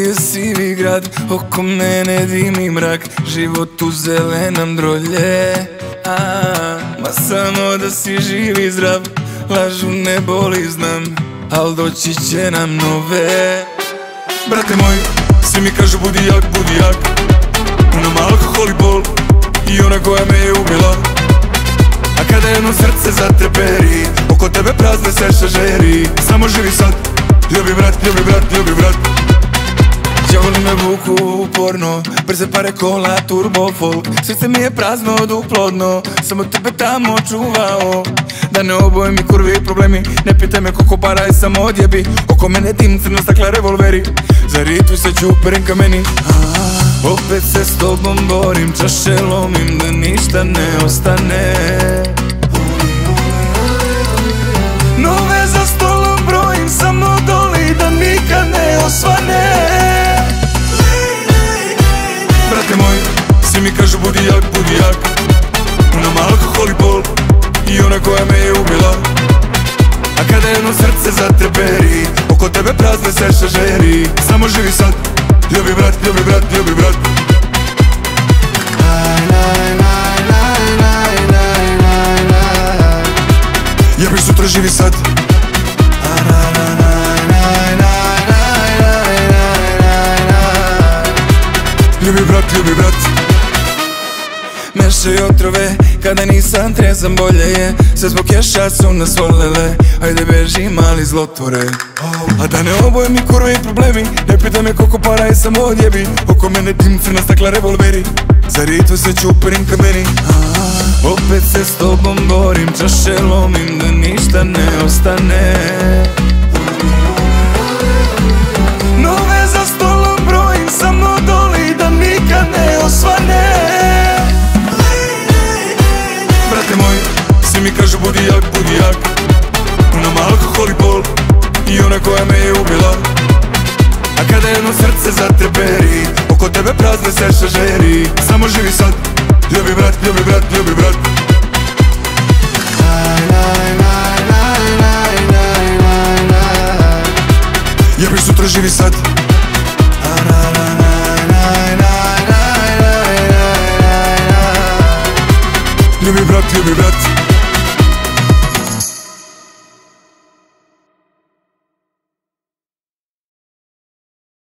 je sivi grad, oko mene dimi mrak, život u zelenom drolje. Ma samo da si živ i zdrav, lažu ne boli znam, al doći će nam nove. Brate moj, svi mi kažu budi jak, nam alkohol i bol i ona koja me je ubila. A kada jedno srce zatreperi, oko tebe prazne se šažeri, samo živi sad, ljubi brat, ljubi brat, ljubi brat. Đavoli me vuku uporno, brze pare kola, turbo folk, srce mi je prazno, duplodno, samo tebe tamo čuvao. Da ne oboje mi kurvi problemi, ne pitaj me koliko para je samo odjebi, oko mene dim crno stakla revolveri, za ritvu se čuperim kameni. Opet se s tobom borim, čaše lomim da ništa ne ostane. Nove za stolom brojim, samo doli da nikad ne osvane. Brate moj, svi mi kažu budi jak, nam alkohol i bol i ona koja me je ubila. A kada jedno srce zatreperi, oko tebe prazne se šažeri, samo živi sad, ljubi brat, ljubi brat, ljubi brat. Jebi sutra, živi sad. Ljubi brat, ljubi brat. Mešaju otrove, kada nisam trezan bolje je, sve zbog keša su nas volele, ajde beži mali zlotvore. A da ne oboje mi kurve i problemi, ne pitaj me koliko para je samo odjebi, oko mene dim crna stakla revolveri, za ritvu se čuperim kameni. Opet se s tobom borim, čaše lomim da ništa ne ostane. Nove za stolom brojim, samo doli da nikad ne osvane. Brate moj, svi mi kažu budi jak, nam alkohol i bol i ona koja me je ubila. A kada jedno srce zatreperi, oko tebe prazne se šažeri, samo živi sad, ljubi brat, ljubi brat, ljubi brat. Jebi sutra, živi sad.